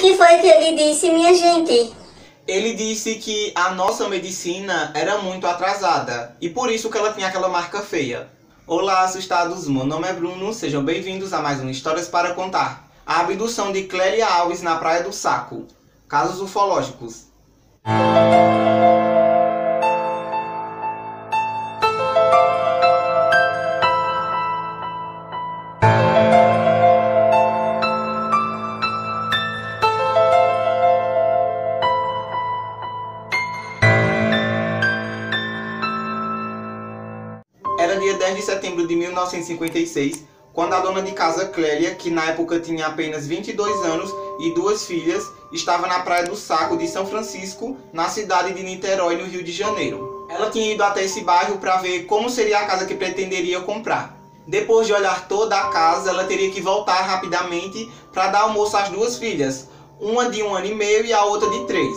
que foi que ele disse, minha gente? Ele disse que a nossa medicina era muito atrasada e por isso que ela tinha aquela marca feia. Olá, assustados, meu nome é Bruno, sejam bem-vindos a mais um Histórias para Contar. A abdução de Clélia Alves na Praia do Saco. Casos ufológicos. Era dia 10 de setembro de 1956, quando a dona de casa Clélia, que na época tinha apenas 22 anos e duas filhas, estava na Praia do Saco de São Francisco, na cidade de Niterói, no Rio de Janeiro. Ela tinha ido até esse bairro para ver como seria a casa que pretenderia comprar. Depois de olhar toda a casa, ela teria que voltar rapidamente para dar almoço às duas filhas, uma de 1 ano e meio e a outra de 3.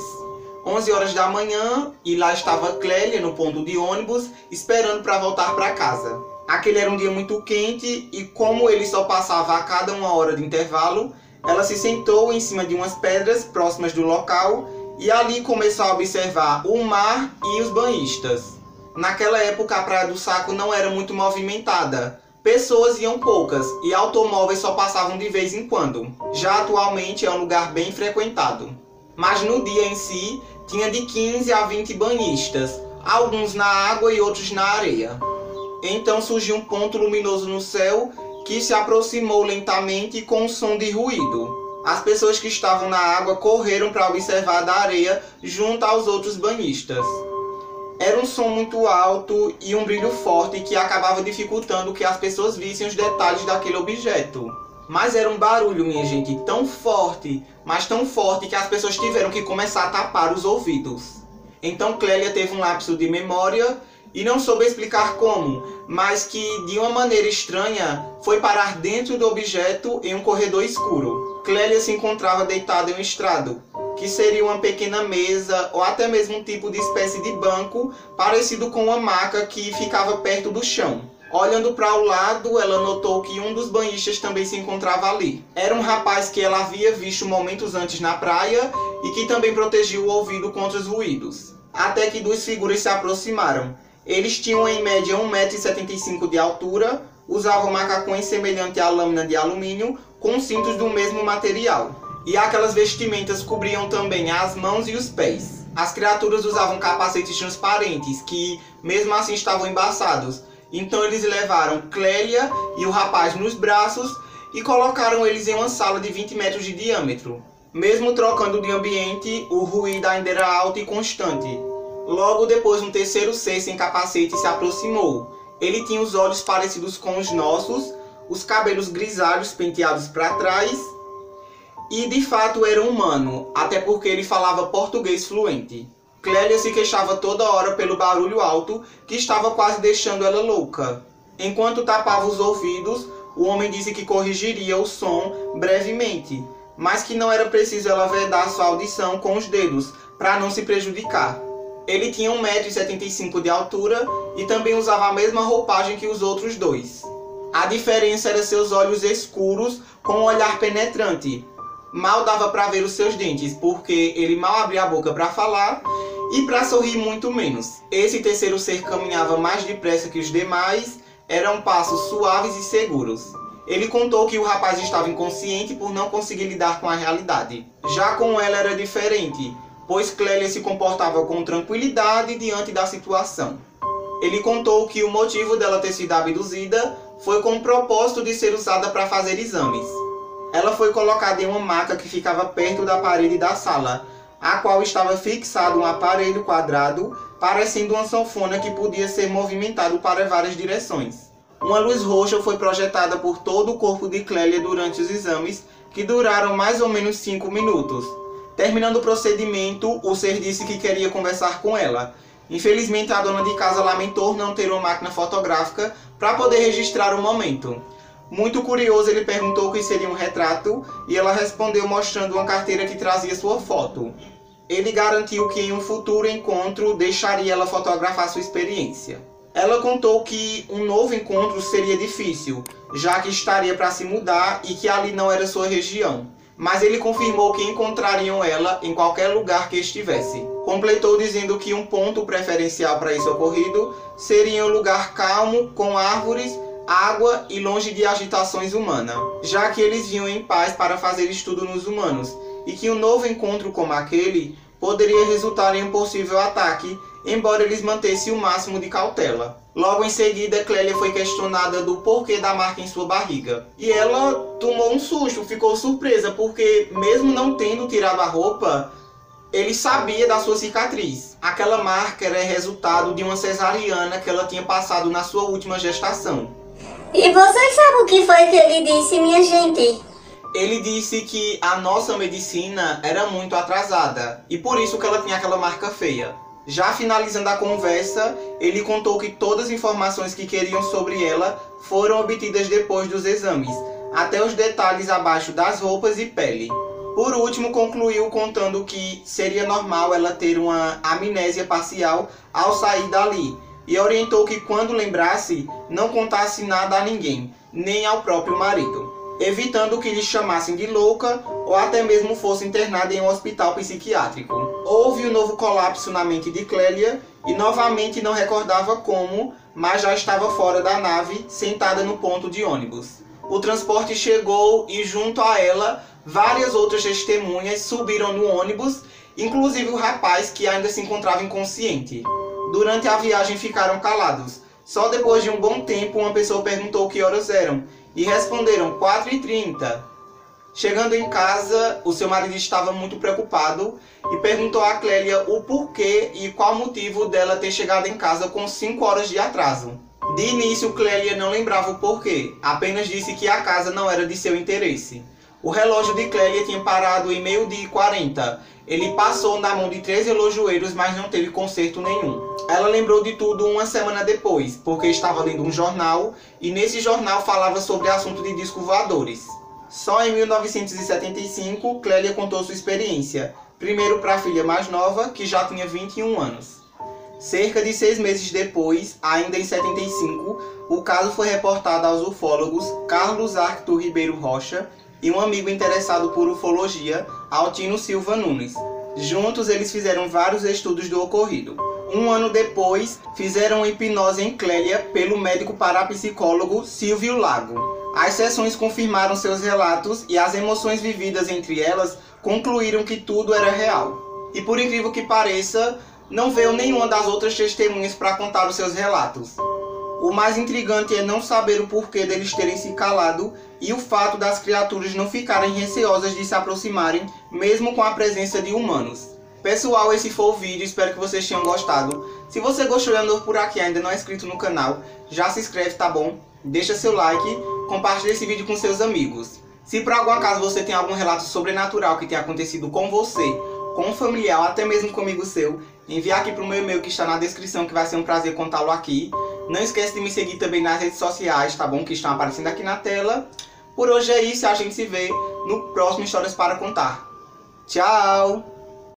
11 horas da manhã, e lá estava Clélia no ponto de ônibus, esperando para voltar para casa. Aquele era um dia muito quente e como ele só passava a cada 1 hora de intervalo, ela se sentou em cima de umas pedras próximas do local e ali começou a observar o mar e os banhistas. Naquela época a Praia do Saco não era muito movimentada, pessoas iam poucas e automóveis só passavam de vez em quando. Já atualmente é um lugar bem frequentado. Mas no dia em si, tinha de 15 a 20 banhistas, alguns na água e outros na areia. Então surgiu um ponto luminoso no céu que se aproximou lentamente com um som de ruído. As pessoas que estavam na água correram para observar da areia junto aos outros banhistas. Era um som muito alto e um brilho forte que acabava dificultando que as pessoas vissem os detalhes daquele objeto. Mas era um barulho, minha gente, tão forte, mas tão forte que as pessoas tiveram que começar a tapar os ouvidos. Então Clélia teve um lapso de memória e não soube explicar como, mas que de uma maneira estranha foi parar dentro do objeto em um corredor escuro. Clélia se encontrava deitada em um estrado, que seria uma pequena mesa ou até mesmo um tipo de espécie de banco parecido com uma maca que ficava perto do chão. Olhando para o lado, ela notou que um dos banhistas também se encontrava ali. Era um rapaz que ela havia visto momentos antes na praia e que também protegia o ouvido contra os ruídos. Até que duas figuras se aproximaram. Eles tinham em média 1,75 m de altura, usavam macacões semelhantes à lâmina de alumínio com cintos do mesmo material. E aquelas vestimentas cobriam também as mãos e os pés. As criaturas usavam capacetes transparentes que, mesmo assim, estavam embaçados. Então eles levaram Clélia e o rapaz nos braços e colocaram eles em uma sala de 20 metros de diâmetro. Mesmo trocando de ambiente, o ruído ainda era alto e constante. Logo depois, um terceiro ser sem capacete se aproximou. Ele tinha os olhos parecidos com os nossos, os cabelos grisalhos penteados para trás e de fato era humano, até porque ele falava português fluente. Clélia se queixava toda hora pelo barulho alto que estava quase deixando ela louca. Enquanto tapava os ouvidos, o homem disse que corrigiria o som brevemente, mas que não era preciso ela vedar sua audição com os dedos para não se prejudicar. Ele tinha 1,75 m de altura e também usava a mesma roupagem que os outros dois. A diferença era seus olhos escuros com um olhar penetrante. Mal dava para ver os seus dentes, porque ele mal abria a boca para falar e para sorrir muito menos. Esse terceiro ser caminhava mais depressa que os demais, eram passos suaves e seguros. Ele contou que o rapaz estava inconsciente por não conseguir lidar com a realidade. Já com ela era diferente, pois Clélia se comportava com tranquilidade diante da situação. Ele contou que o motivo dela ter sido abduzida foi com o propósito de ser usada para fazer exames. Ela foi colocada em uma maca que ficava perto da parede da sala, a qual estava fixado um aparelho quadrado, parecendo uma sanfona que podia ser movimentado para várias direções. Uma luz roxa foi projetada por todo o corpo de Clélia durante os exames, que duraram mais ou menos 5 minutos. Terminando o procedimento, o ser disse que queria conversar com ela. Infelizmente, a dona de casa lamentou não ter uma máquina fotográfica para poder registrar o momento. Muito curioso, ele perguntou o que seria um retrato e ela respondeu mostrando uma carteira que trazia sua foto. Ele garantiu que em um futuro encontro deixaria ela fotografar sua experiência. Ela contou que um novo encontro seria difícil, já que estaria para se mudar e que ali não era sua região. mas ele confirmou que encontrariam ela em qualquer lugar que estivesse. Completou dizendo que um ponto preferencial para esse ocorrido seria um lugar calmo, com árvores, água e longe de agitações humanas, já que eles vinham em paz para fazer estudo nos humanos, e que um novo encontro como aquele poderia resultar em um possível ataque, embora eles mantessem o máximo de cautela. Logo em seguida, Clélia foi questionada do porquê da marca em sua barriga. E ela tomou um susto, ficou surpresa, porque mesmo não tendo tirado a roupa, ele sabia da sua cicatriz. Aquela marca era resultado de uma cesariana que ela tinha passado na sua última gestação. E você sabe o que foi que ele disse, minha gente? Ele disse que a nossa medicina era muito atrasada e por isso que ela tinha aquela marca feia. Já finalizando a conversa, ele contou que todas as informações que queriam sobre ela foram obtidas depois dos exames, até os detalhes abaixo das roupas e pele. Por último, concluiu contando que seria normal ela ter uma amnésia parcial ao sair dali, e orientou que quando lembrasse, não contasse nada a ninguém, nem ao próprio marido, evitando que lhe chamassem de louca ou até mesmo fosse internada em um hospital psiquiátrico. Houve um novo colapso na mente de Clélia e novamente não recordava como, mas já estava fora da nave, sentada no ponto de ônibus. O transporte chegou e junto a ela, várias outras testemunhas subiram no ônibus, inclusive o rapaz que ainda se encontrava inconsciente. Durante a viagem ficaram calados. Só depois de um bom tempo uma pessoa perguntou que horas eram e responderam 4h30. Chegando em casa, o seu marido estava muito preocupado e perguntou a Clélia o porquê e qual motivo dela ter chegado em casa com 5 horas de atraso. De início, Clélia não lembrava o porquê, apenas disse que a casa não era de seu interesse. O relógio de Clélia tinha parado em 12h40. Ele passou na mão de 3 relojoeiros, mas não teve conserto nenhum. Ela lembrou de tudo uma semana depois, porque estava lendo um jornal, e nesse jornal falava sobre assunto de discos voadores. Só em 1975, Clélia contou sua experiência, primeiro para a filha mais nova, que já tinha 21 anos. Cerca de 6 meses depois, ainda em 75, o caso foi reportado aos ufólogos Carlos Arthur Ribeiro Rocha e um amigo interessado por ufologia, Altino Silva Nunes. Juntos eles fizeram vários estudos do ocorrido. Um ano depois, fizeram hipnose em Clélia pelo médico parapsicólogo Silvio Lago. As sessões confirmaram seus relatos e as emoções vividas entre elas concluíram que tudo era real. E por incrível que pareça, não veio nenhuma das outras testemunhas para contar os seus relatos. O mais intrigante é não saber o porquê deles terem se calado e o fato das criaturas não ficarem receosas de se aproximarem, mesmo com a presença de humanos. Pessoal, esse foi o vídeo, espero que vocês tenham gostado. Se você gostou e andou por aqui e ainda não é inscrito no canal, já se inscreve, tá bom? Deixa seu like, compartilha esse vídeo com seus amigos. Se por algum acaso você tem algum relato sobrenatural que tenha acontecido com você, com um familiar ou até mesmo comigo seu, envie aqui pro meu e-mail que está na descrição, que vai ser um prazer contá-lo aqui. Não esquece de me seguir também nas redes sociais, tá bom? Que estão aparecendo aqui na tela. Por hoje é isso, a gente se vê no próximo Histórias para Contar. Tchau!